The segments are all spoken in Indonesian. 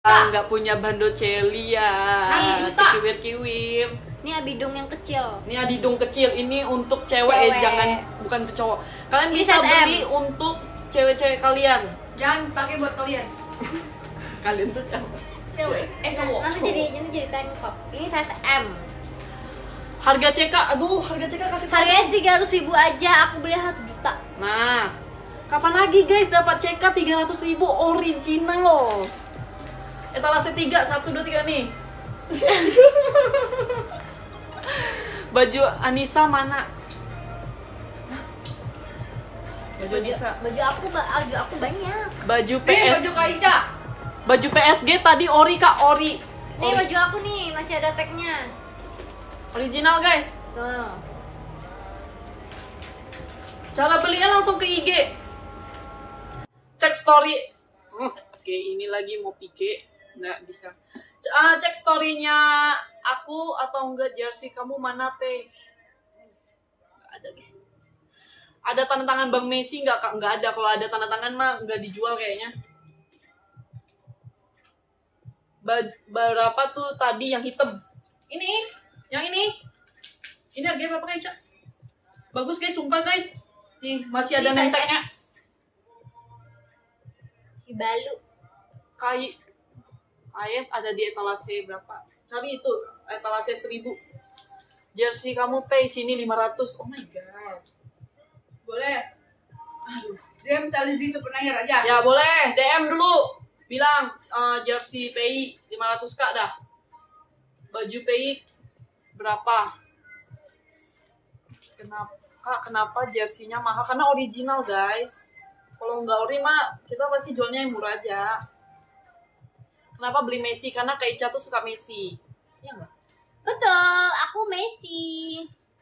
Nggak punya bando celi ya. Kiwir-kiwir. Ini abidung yang kecil. Ini adidung kecil. Ini untuk cewek. Jangan, bukan untuk cowok. Kalian Ini bisa size beli M. untuk cewek-cewek kalian. Jangan pakai buat kalian. Kalian tuh siapa? Cewek, cowok. Nanti jadi tank top. Ini size M. Harga CK, aduh harga CK kasih tahu. Harganya 300.000 aja. Aku beli 1 juta. Nah, kapan lagi guys dapat CK 300.000 original loh. Etalase 3, 1, 2, 3 nih. Baju Anissa mana? Baju Anissa. Baju aku banyak. Baju Nih, PS. baju Kak Ica. Baju PSG tadi ori Kak, ori. Nih baju aku nih, masih ada tagnya. Original guys. Tuh. Cara belinya langsung ke IG. Cek story. Oke, ini lagi mau pike. Nggak bisa. Cek story-nya aku atau enggak jersey kamu mana, Pe? Nggak ada, guys. Ada tanda tangan Bang Messi nggak, Kak? Nggak ada. Kalau ada tanda tangan mah nggak dijual kayaknya. Berapa tuh tadi yang hitam? Ini, yang ini. Ini harganya berapa, Kak Ica? Bagus, guys. Sumpah, guys. Nih, masih ada nenteknya. Si Balu. AS ada di etalase berapa? Cari itu, etalase 1000. Jersey kamu pay sini 500. Oh my god. Boleh. Aduh. DM Talizi itu penanya aja. Ya boleh, DM dulu. Bilang jersey PI 500 Kak dah. Baju PI berapa? Kenapa jersey-nya mahal? Karena original, guys. Kalau nggak ori mah kita pasti jualnya yang murah aja. Kenapa beli Messi? Karena Kak Ica tuh suka Messi. Iya nggak? Betul, aku Messi.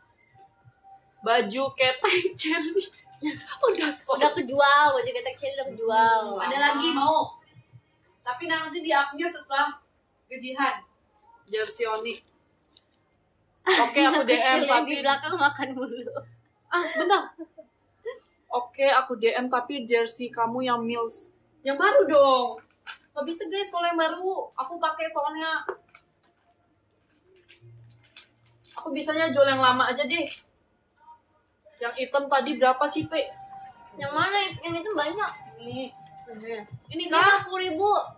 Baju ketek Cherry. Udah kejual, baju ketek Cherry udah kejual. Ada lagi mau. Tapi nanti di up-nya setelah gajian. Jersey Oni. Oke, aku DM Kecil yang tapi di belakang makan mulu. bentar. Oke, aku DM tapi jersey kamu yang Mills. Yang baru dong. Gak bisa guys, kalau yang baru aku pakai soalnya aku bisanya jual yang lama aja deh. Yang hitam tadi berapa sih, Pe? Yang mana? Yang itu banyak. Ini kah? 50.000.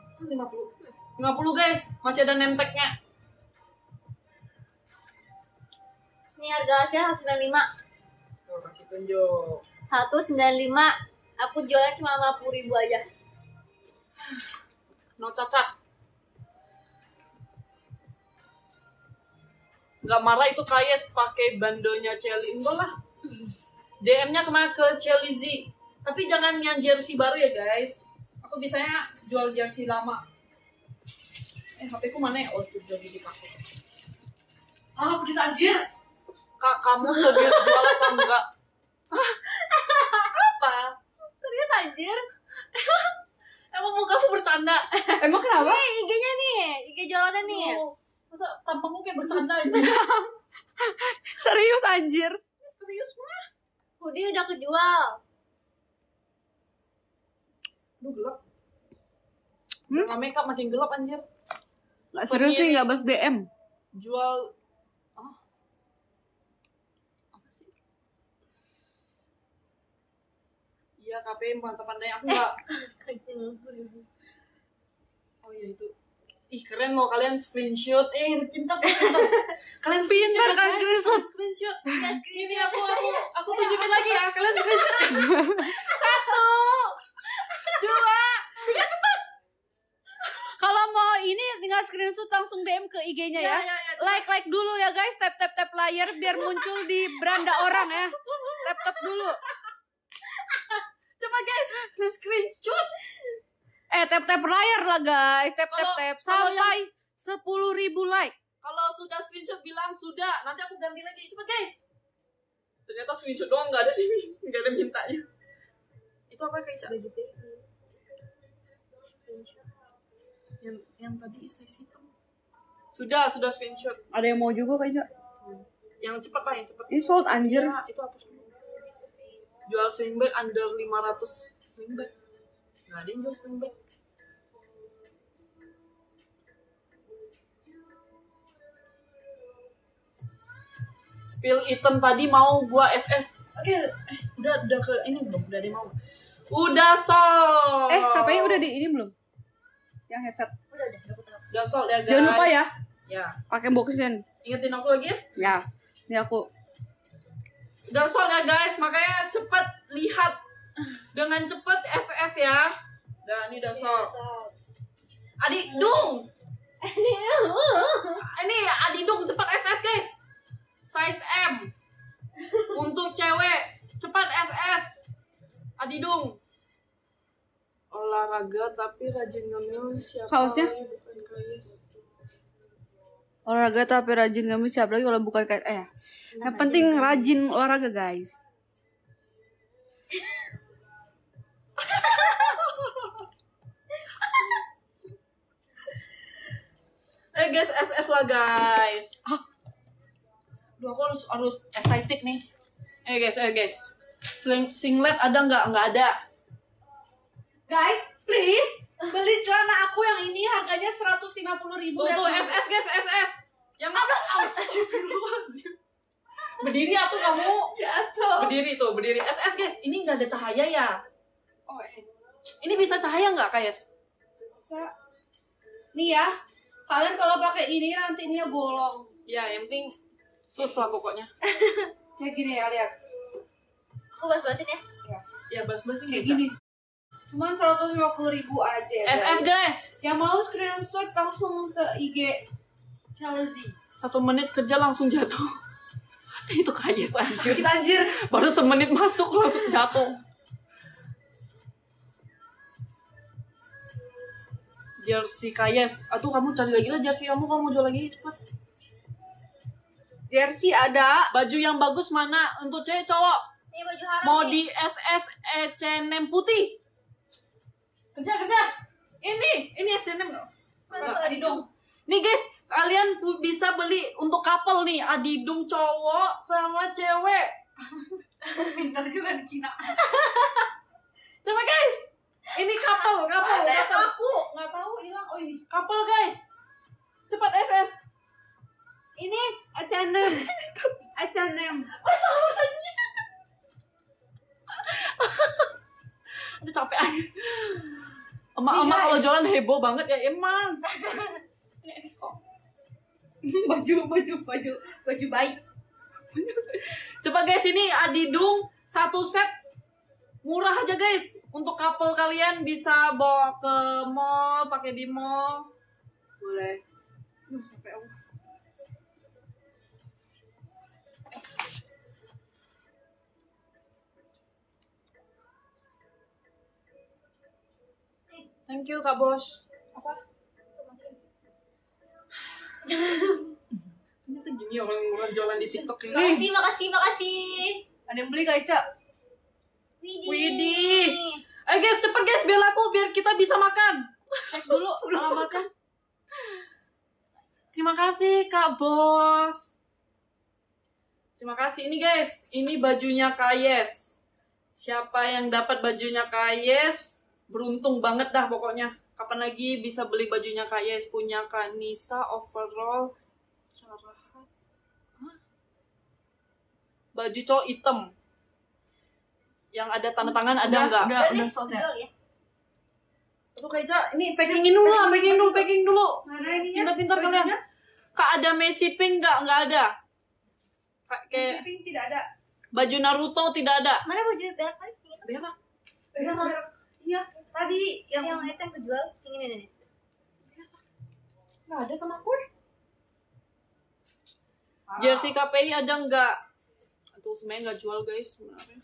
50 guys, masih ada name tag-nya. Ini harga hasilnya 195. Tuh, kasih tunjuk. 195. Aku jualnya cuma 50.000 aja. No cacat. Gak marah itu Kayes pakai bandonya Chelsea. Enggak lah. DM-nya kemana ke Chelsea. Tapi jangan yang jersey baru ya guys. Aku biasanya jual jersey lama. HP ku mana ya? Oh, itu jadi dipakai. Pedes anjir. Kak, kamu serius jual apa enggak? Apa? Serius anjir? Emang muka aku bercanda? Emang kenapa? Nih, IG-nya nih. IG jualannya nih. Oh, masa tampangmu kayak bercanda ini? Serius anjir. Serius mah? Hoodie udah kejual. Duh, gelap. Nggak makeup makin gelap anjir. Nggak serius sih, nggak balas DM. Jual apa sih? Iya, KP mantap pandai aku nggak. Oh iya itu. Ih keren loh kalian screenshot. Pintar. Kalian screenshot. Screenshot. Ini aku tunjukin lagi ya. Kalian screenshot. 1, 2, 3 cepat. Kalau mau ini tinggal screenshot langsung DM ke IG-nya ya. Like dulu ya guys, tap layar biar muncul di beranda orang ya. Tap dulu. Coba guys, screenshot. Tap layar lah guys, tap sampai 10.000 like. Kalau sudah screenshot bilang sudah, nanti aku ganti lagi. Cepet guys. Ternyata screenshot doang nggak ada nggak ada mintanya. Itu apa kayak baju yang tadi size hitam. Sudah screenshot. Ada yang mau juga kayaknya. Yang cepet lah, yang cepet. Ini sold anjir. Ya, itu hapus dulu. Jual sling bag under 500 sling bag. Nggak ada yang jual sling bag. Spill item tadi mau gua SS. Oke, udah ke ini belum? Udah dia mau. Udah sol. HP-nya udah di ini belum? Yang headset. Udah sol ya guys. Jangan lupa ya. Ya. Pakai boxin. Ingetin aku lagi ya. Ya. Ini aku. Udah sol ya guys, makanya cepet lihat dengan cepet SS ya. Dan ini udah sol. Adik Dung. Ini Adik Dung cepat SS guys. Size M. Untuk cewek cepat SS. Adik Dung. Olahraga tapi rajin ngemil siapa Kaosnya? lagi bukan Kayes. Olahraga tapi rajin ngambil siapa lagi kalau bukan kayak yang penting rajin olahraga guys. Guys, SS lah guys. Duh, aku harus excited nih. Guys. Singlet ada nggak? Nggak ada. Guys, please beli celana aku yang ini harganya 150.000. Tuh, SS guys, SS. Yang mana? Berdiri atuh kamu. Berdiri tuh, berdiri. SS guys, ini nggak ada cahaya ya? Oh, Ini bisa cahaya nggak, Kayes? bisa. Nih ya, kalian kalau pakai ini nanti ini bolong. Ya, yang penting sus lah pokoknya. Kayak gini ya, lihat. Aku bas-basin ya. Ya, bas-basin Kayak bisa. gini. Cuman 150.000 aja. SS guys. Yang mau screenshot langsung ke IG Chelsea. 1 menit kerja langsung jatuh. Itu Kayes anjir. Kita anjir. Baru semenit masuk langsung jatuh. Jersey Kayes. Aduh, kamu cari lagi lah jersey kamu jual lagi cepat. Jersey ada. Baju yang bagus mana untuk cewek cowok? Ini baju haram Mau nih. di SS H&M putih. Kerja. Ini H&M enggak? Adidung. Nih guys, kalian bisa beli untuk couple nih, Adidung cowok sama cewek. Pintar juga di Cina. Coba guys. Ini couple. Aku nggak tahu hilang. Oh ini. Couple guys. Cepat SS. Ini H&M. H&M. Aduh capek aja. Emak-emak kalau jualan heboh banget ya emang. Baju bayi. Coba guys, ini Adidung 1 set murah aja guys. Untuk couple kalian bisa bawa ke mall, pakai di mall. Boleh. Sampai aku. Thank you Kak Bos. Apa? Ternyata gini orang jualan di TikTok ini. Makasih. Ada yang beli Kak Ica? Widih. Ayo guys, cepet guys, biar kita bisa makan. Cek dulu alamatnya. Terima kasih Kak Bos. Terima kasih. Ini guys, ini bajunya Kayes. Siapa yang dapat bajunya Kayes, beruntung banget dah pokoknya. Kapan lagi bisa beli bajunya Kayes, punya Kanisa overall carahat. Baju cowok hitam. Yang ada tanda tangan ada enggak? Udah sold ya. Jual ya. Tuh Kak, ini packingin dulu lah, packing dulu. Mana ininya? Pintar-pintar kalian. Kak, ada Messi Pink enggak? Enggak ada. Kayak Pink tidak ada. baju Naruto tidak ada. Mana baju berak tadi? Berak. Iya, tadi Yang yang itu yang kejual, yang ini. Enggak ada sama kue. Jersey KPI ada enggak? Tuh sebenarnya enggak jual guys sebenarnya.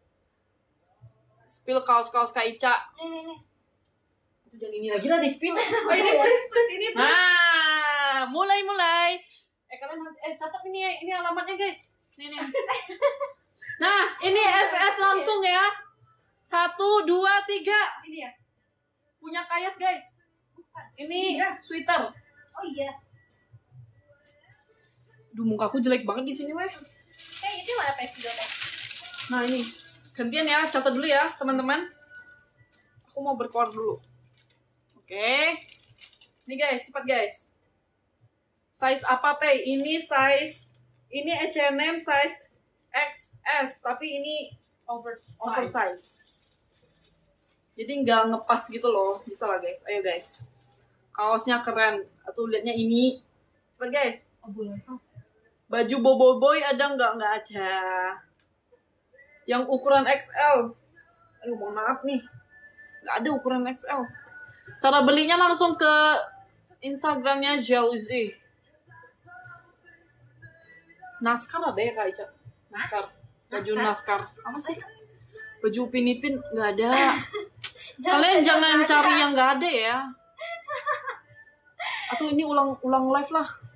Spill kaos-kaos Kak Ica. Nih. Itu jangan ini lagi lah di spill. Oh ini please ini. Nah, mulai. Kalian catat ini alamatnya guys. Nih. Nah, ini SS langsung ya. 1, 2, 3. Ini ya. Punya Kayes guys. Ini sweater. Oh iya. Duh, mukaku jelek banget di sini weh. Itu mana pensil teh? Nah, ini. Gantian ya, catat dulu ya, teman-teman. Aku mau berkeluar dulu. Oke. Nih guys, cepat guys. Size apa, Pei? Ini size Ini H&M size XS, tapi ini oversize. Jadi nggak ngepas gitu loh. Bisa lah guys. Ayo guys. Kaosnya keren. Atau liatnya ini. Coba guys. Baju boboiboy ada nggak? Nggak ada. Yang ukuran XL. Aduh, mohon maaf nih. Nggak ada ukuran XL. Cara belinya langsung ke Instagramnya Jealousy. Naskar ada ya Kak Ica? Naskar. Baju naskar. Apa sih? Baju Upin Ipin nggak ada. Kalian jangan cari yang nggak ada ya. Atau ini ulang live lah.